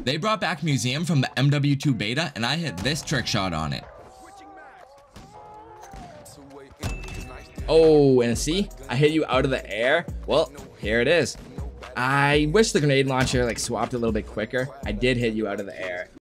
They brought back Museum from the MW2 Beta, and I hit this trick shot on it. Oh, and see, I hit you out of the air. Well, here it is. I wish the grenade launcher like swapped a little bit quicker. I did hit you out of the air.